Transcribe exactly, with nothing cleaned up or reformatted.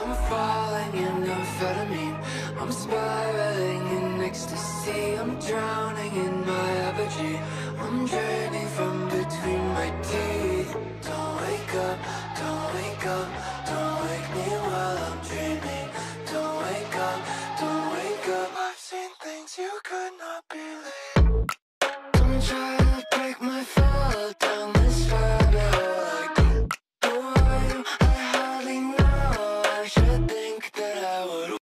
I'm falling in amphetamine, I'm spiraling in ecstasy, I'm drowning in my apogee, I'm drowning